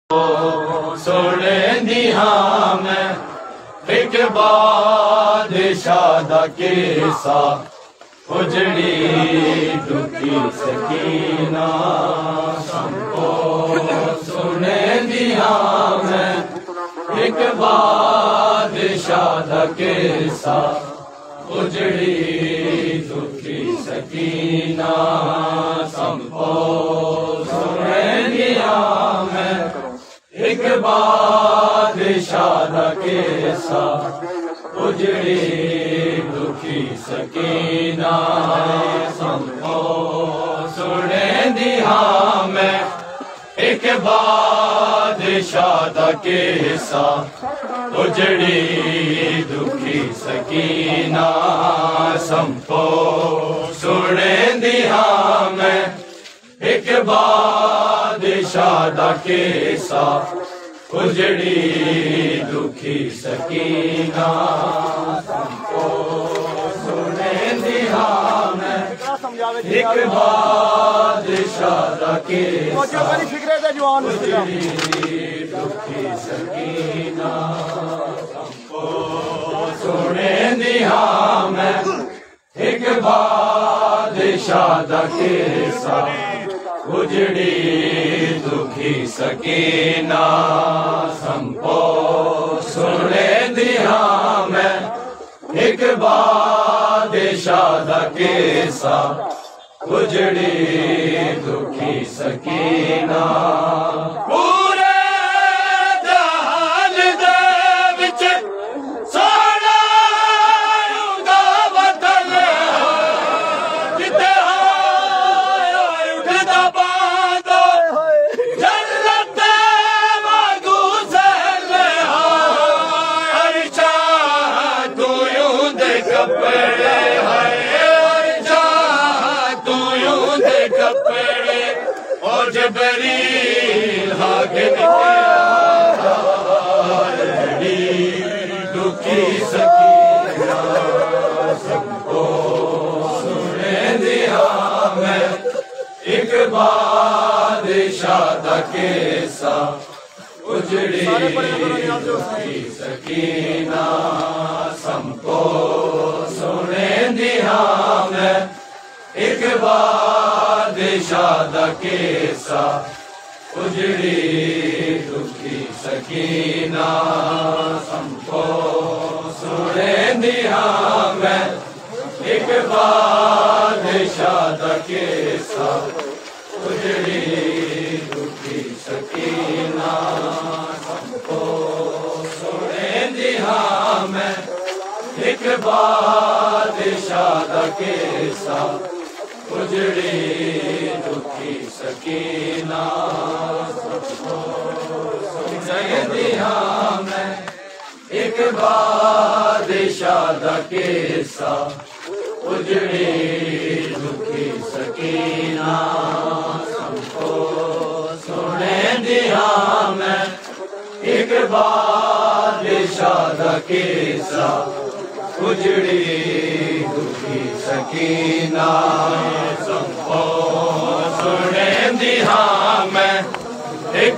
सोने दिया मैं एक बादशाह दा केसा उजड़ी दुखी सकीना संको सुने दिया मैं एक बादशाह दा केसा उजड़ी दुखी सकीना संको सुने दिया मैं एक बादशाह दा केसा उजड़ी दुखी सकीना संको सुने दिया मैं एक बादशाह दा केसा उजड़ी दुखी सकीना संको सुने दिया मैं एक बादशाह दा केसा उजड़ी दुखी सकीना संको सुने दिया मैं एक बादशाह दा केसा उजड़ी दुखी सकीना संको सुने दिया मैं एक बादशाह दा केसा उजड़ी दुखी सकीना संको सुने दिया मैं एक बादशाह दा केसा उजड़ी दुखी सकीना पूरे जहान दे विच सोना दा वतन जिथे उठदा बांधो जन्नत वांगू सहले अर्शा तू यूं दे कपड़े कपड़े और जबरील हाके दुखी सकीना सबको सुने दिया मैं एक बादशाह दा केसा उजड़ी दुखी सकीना सबको सुने दिया मैं एक बादशाह दा केसा उजड़ी दुखी सकीना सबको सुने दिया मैं एक बादशाह दा केसा उजड़ी दुखी सकीना सबको सुने दिया मैं एक बादशाह दा केसा उजड़ी दुखी सकीना सबको सुने दिया मैं एक बादशाह दा केसा उजड़ी दुखी सकीना सबको सुने दिया मैं एक बादशाह दा केसा उजड़ी दुखी सकीना सबको सुने दिया मैं एक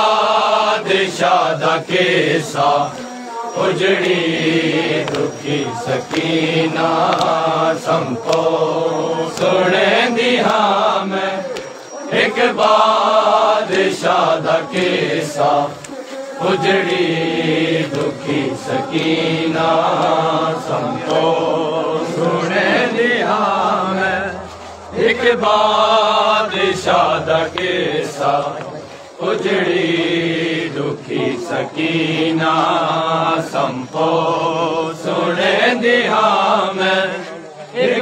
बादशाह दा केसा उजड़ी दुखी सकीना सबको सुने दिया मैं एक बादशाह दा केसा उजड़ी दुखी सकीना सबको सुने दिया मैं एक बादशाह दा केसा उजड़ी दुखी सकीना सबको सुने दिया मैं एक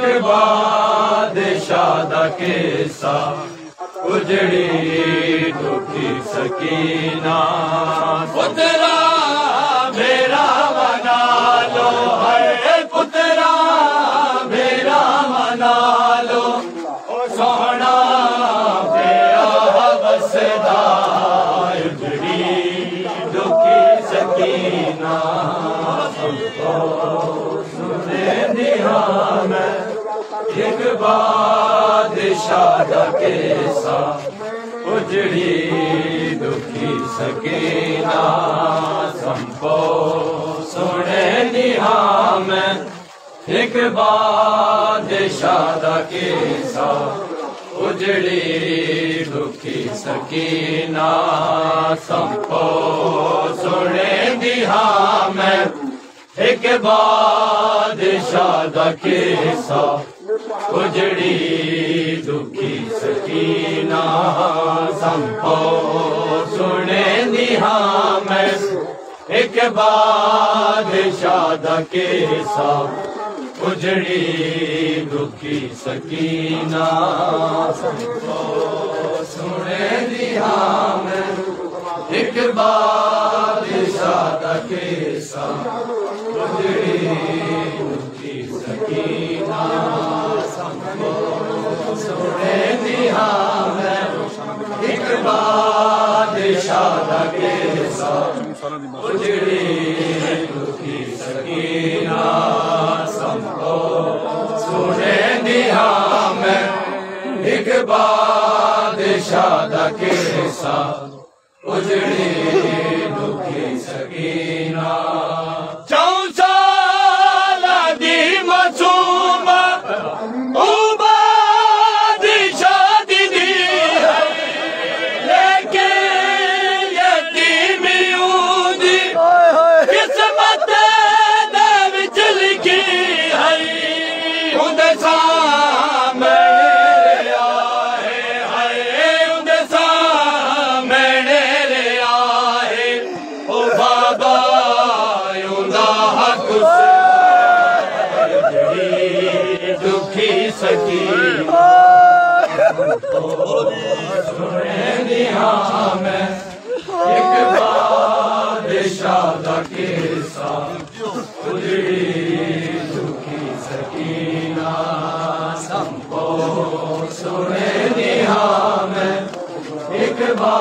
बादशाह दा केसा उजड़ी दुखी सकीना पुत्रा मेरा मना लो है पुत्रा मेरा मना लो सोना मेरा बसदा उजड़ी दुखी सकीना सबको सुने दिया मैं एक बादशाह दा केसा उजड़ी दुखी सकीना संपो सुने दिहा मैं एक बादशाह दा किस्सा उजड़ी दुखी सकीना संपो सुने दिहा मैं एक बादशाह दा किस्सा उजड़ी दुखी सकीना संपो सुने दिहा मैं एक बादशाह दा किस्सा उजड़ी दुखी सकीना संपो सुने दिहा मैं एक बादशाह दा किस्सा उजड़ी दुखी सकीना संपो सुने दिहा मैं एक बादशाह दा किस्सा उजड़ी दुखी सकीना संपो सुने दिहा मैं एक बादशाह दा किस्सा उजड़ी दुखी सकीना सुने दिहा मैं एक बादशाह दा किस्सा उजड़ी दुखी सकीना संपो सुने दिहा मैं एक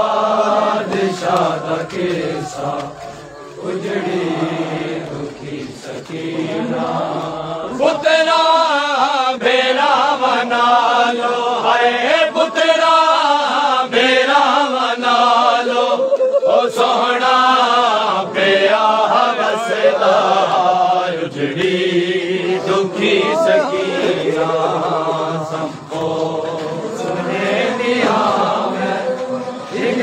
बादशाह दा किस्सा उजड़ी दुखी सकीना पुतना बेरा बना लो है पुत्रा बेरा बना लो ओ सोहना पिया हवसदा उजड़ी दुखी सकीना संपो सुने दिहा मैं एक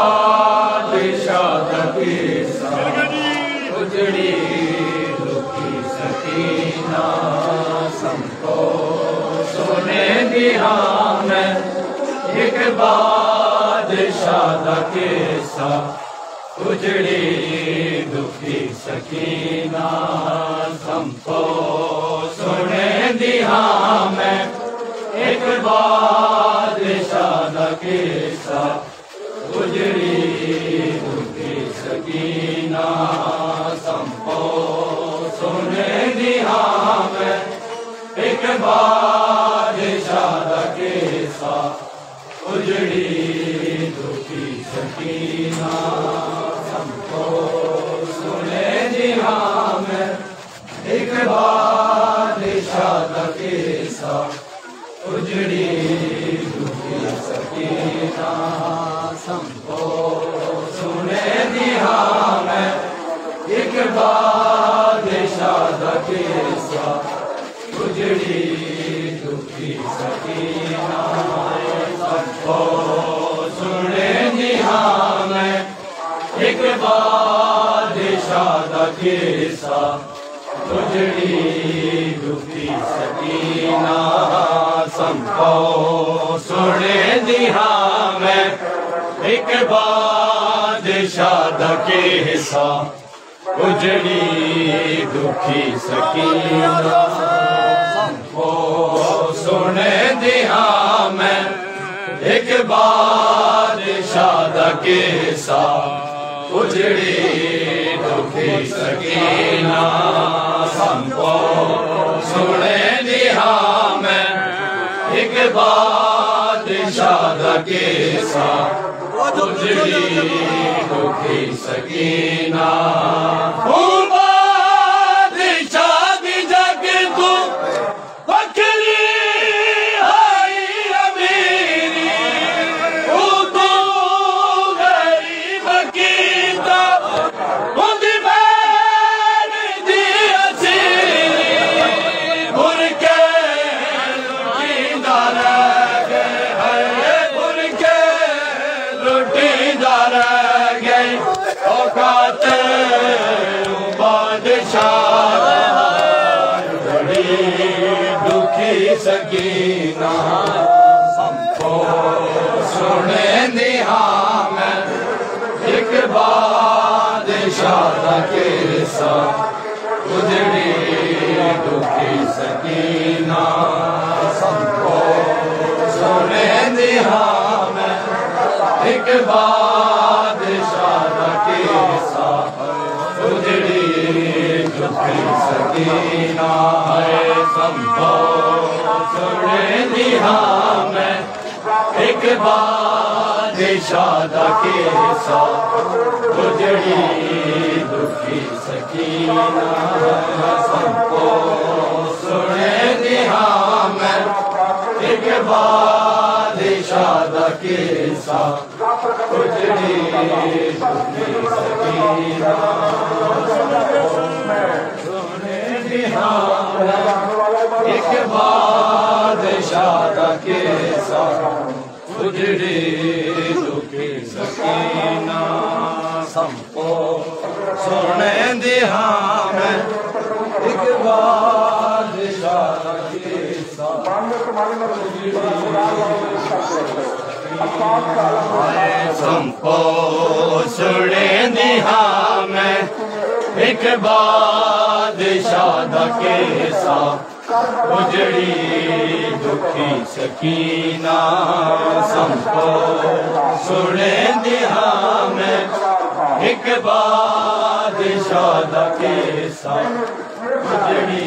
बादशाह दा किस्सा उजड़ी दुखी सकीना संपो सुने दिहा मैं एक बादशाह दा किस्सा उजड़ी दुखी सकीना संपो सुने दिहा मैं एक बादशाह दा किस्सा उजड़ी दुखी सकीना संपो सुने दिहा मैं एक बादशाह दा किस्सा उजड़ी दुखी सकीना संपो सुने दिहा मैं एक बादशाह दा किस्सा उजड़ी दुखी सकीना संपो सुने दिहा मैं एक बादशाह दा किस्सा उजड़ी दुखी सकीना संपो सुने दिहा मैं एक बादशाह दा किस्सा उजड़ी दुखी सकीना संपो सुने दिहा मैं एक बादशाह दा किस्सा उजड़ी दुखी सकीना संपो सुने दिहा मैं एक बादशाह दा किस्सा उजड़ी दुखी सकीना संपो सुने दिहा मैं एक बादशाह दा किस्सा उजड़ी दुखी सकीना की केसा उजड़ी दुखी सकीना सबको सुने दिया मैं एक बादशाह दा केसा उजड़ी दुखी सकीना है सबको सुने दिया मैं एक बादशाह दा केसा उजड़ी दुखी सकीना सबको सुने दिया मैं एक बादशाह दा केसा उजड़ी दुखी सकीना सुने दिया एक बादशाह दा केसा उजड़ी दुखी सकीना सबको सुने दिया मैं एक बादशाह दा केसा सबको सुने दिया मैं एक बादशाह दा केसा उजड़ी दुखी सकीना सबको सुने दिया मैं एक बादशाह दा केसा उजड़ी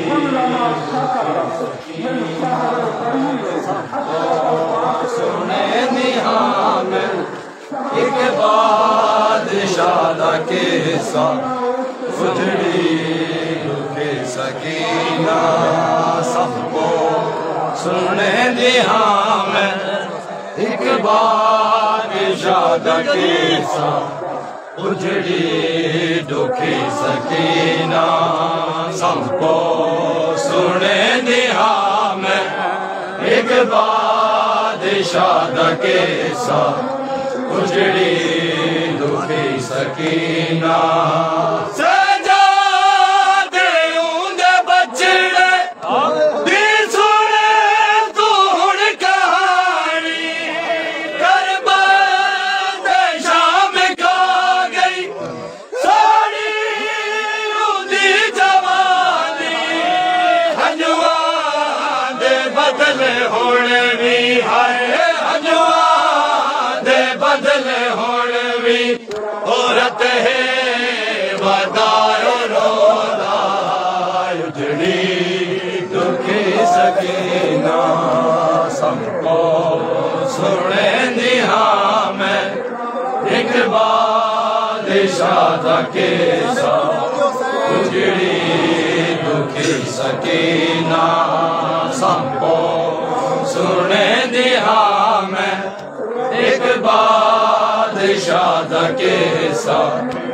दुखी सकीना सबको सुने दिया मैं एक बादशाह दा केसा उजड़ी दुखी सकीना सबको सुने दिया मैं एक बादशाह दा केसा उजड़ी दुखी सकीना सबको सुने दिया मैं एक बादशाह दा केसा उजड़ी दुखी सकीना बदले होने भी है हजवा दे बदले होने भी औरत है बदायो रोदा उजड़ी दुखी सकीना सबको सुने दिया मैं एक बादशाह दा केसा उजड़ी दुखी सकीना सबको सुने दिया मैं एक बादशाह दा केसा